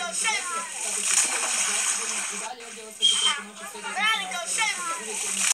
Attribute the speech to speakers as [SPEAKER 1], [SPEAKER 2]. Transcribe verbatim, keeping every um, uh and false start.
[SPEAKER 1] Kako će i dalje ovdje ostati preko noći sve do